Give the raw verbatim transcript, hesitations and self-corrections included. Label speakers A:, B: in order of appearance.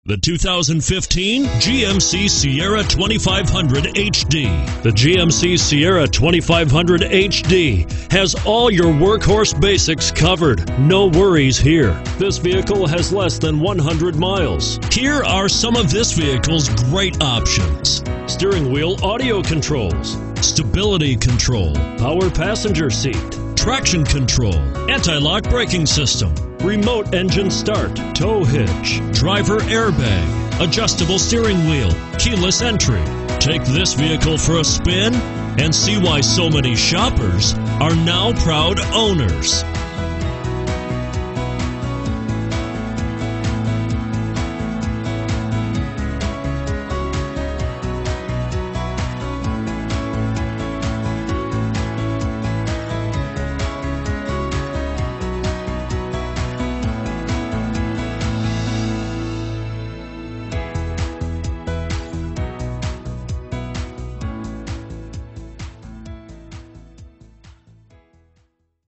A: The two thousand fifteen G M C Sierra twenty-five hundred H D. The G M C Sierra twenty-five hundred H D has all your workhorse basics covered. No worries here. This vehicle has less than one hundred miles. Here are some of this vehicle's great options: steering wheel audio controls, stability control, power passenger seat, traction control, anti-lock braking system, remote engine start, tow hitch, driver airbag, adjustable steering wheel, keyless entry. Take this vehicle for a spin and see why so many shoppers are now proud owners.